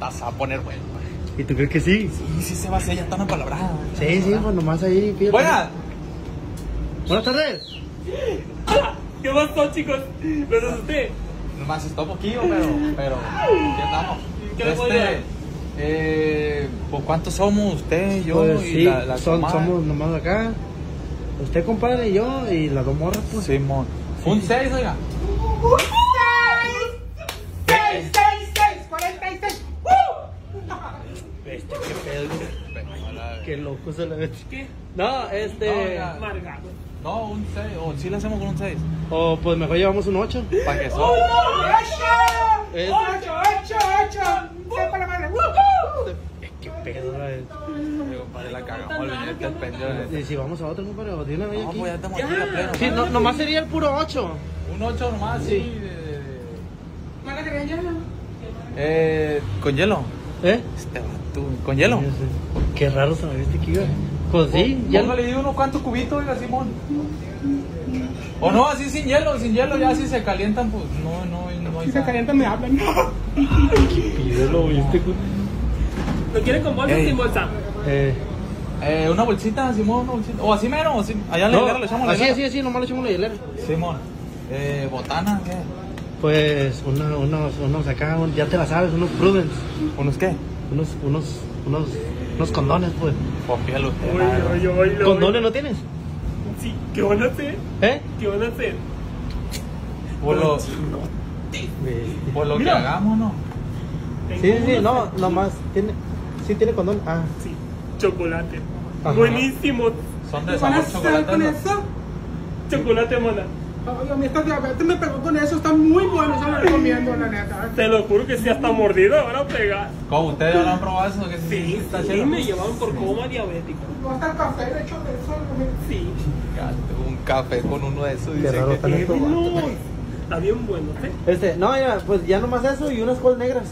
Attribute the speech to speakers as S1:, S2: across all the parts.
S1: esta se va a poner bueno.
S2: ¿Y tú crees que sí?
S1: Sí se va a hacer, ya está una palabrada.
S2: Sí, pues nomás ahí. Fíjate.
S1: Buenas.
S2: Buenas tardes.
S3: ¿Qué pasó, chicos? ¿Los asusté?
S1: Nomás está un poquillo, pero ya estamos.
S3: ¿Qué le puedo ayudar?
S1: Pues ¿cuántos somos? Usted, yo
S2: Pues
S1: y
S2: sí,
S1: la
S2: somos nomás acá. Usted, compadre, y yo, y las dos morras, pues.
S1: Simón. Un 6, oiga.
S4: 6, 46.
S2: Qué pedo. Qué loco se la ve.
S3: ¿Qué?
S2: No,
S3: Margado.
S1: No, un 6. O sí lo hacemos con un 6.
S2: O pues mejor llevamos un 8.
S1: ¿Para qué son?
S4: 8.
S2: Es-
S4: 8. Sepa la madre.
S2: Qué pedo,
S1: Compadre, la cagamos al venir este pendejo.
S2: Y si vamos a otro, compadre, o tiene
S1: No,
S2: aquí.
S1: pues ya estamos aquí a pleno.
S2: Sí, no, nomás sería el puro 8.
S1: Un 8 nomás, sí.
S4: ¿Mala que ya?
S1: ¿Con hielo?
S2: ¿Eh?
S1: Este vato, ¿con hielo?
S2: Sí, sí. Qué raro se me viste aquí, güey. Pues sí, ya.
S1: Póngale unos cuantos cubitos, oiga, Simón. O no, así sin hielo, ya si se calientan, pues no hay
S4: Si se
S1: nada.
S4: calienta me hablan.
S2: Pídelo, ¿viste?
S3: ¿Lo quieren con bolsa o
S1: Ey.
S3: sin bolsa?
S1: Una bolsita, Simón, una bolsita. O así mero, así. Allá en la hilera le echamos la hilera.
S2: así, nomás le echamos la hielera.
S1: Simón. Botana, ¿qué?
S2: Pues unos acá, ya te la sabes, unos Prudence.
S1: ¿Unos qué?
S2: Unos condones, pues.
S1: Confíalo usted.
S3: Oye.
S2: ¿Condones no tienes?
S3: Sí, ¿qué van a hacer?
S2: ¿Eh?
S3: ¿Qué van a hacer?
S1: Por lo que
S3: Mira.
S1: hagamos, ¿no?
S2: Sí, no, nomás. Sí tiene condón. Ah.
S3: Sí, chocolate.
S2: Ajá.
S3: Buenísimo.
S1: Son de
S4: ¿Qué van a
S1: sabor
S4: hacer
S1: chocolate.
S4: con
S1: ¿no?
S4: eso?
S3: Chocolate, mona.
S4: Oye, mi esta diabetes me pegó con eso. Está muy bueno, se lo recomiendo, la neta.
S3: Te lo juro que si hasta mordido van a pegar.
S1: ¿Cómo? ¿Ustedes ya lo han probado eso? Que
S3: Sí,
S1: está
S3: sí,
S1: chido.
S3: me llevaban por coma diabético.
S4: Hasta el café le echo de eso.
S3: Sí.
S1: Un café con uno de esos.
S2: Qué
S1: Dice
S2: raro
S1: que...
S2: están estos vatos.
S3: No, está bien bueno, ¿eh?
S2: No, ya, pues ya nomás eso y unas col negras.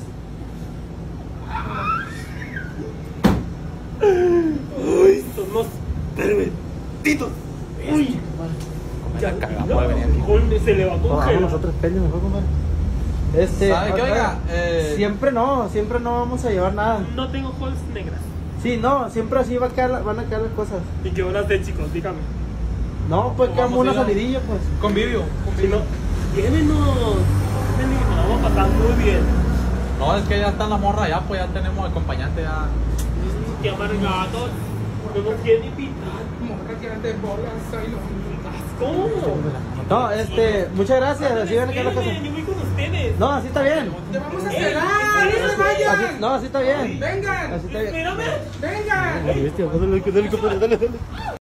S3: Uy, son unos pervertitos. Uy,
S1: Ya cagamos de venir aquí.
S3: Uy, se le va a
S2: Vamos
S3: congelar.
S2: nosotros peños mejor, compadre.
S1: ¿Sabe qué, oiga?
S2: Siempre no vamos a llevar nada.
S3: No tengo holes negras.
S2: Sí, no, siempre así van a quedar las cosas.
S3: ¿Y qué van a hacer, chicos? Dígame.
S2: No, pues quedamos
S1: Vamos a
S2: una
S1: ir a-
S2: salidilla, pues.
S1: Convivio.
S3: Si no, llévenos. Nos vamos a pasar muy bien.
S1: No, es que ya está la morra ya, pues ya tenemos acompañante ya.
S3: Qué amargados. No nos quieren invitar.
S4: Morra que antes bolas. Ay, no.
S3: ¿Cómo?
S2: No, muchas gracias, así van a quedar las cosas.
S3: Espérenme, yo voy con ustedes.
S2: No, así está bien.
S4: Te vamos a cenar. ¡No se vayan!
S2: No, así está bien.
S4: Vengan.
S2: Así está bien.
S3: Espérame.
S4: Vengan.
S2: Dale, bestia, dale, compadre, dale.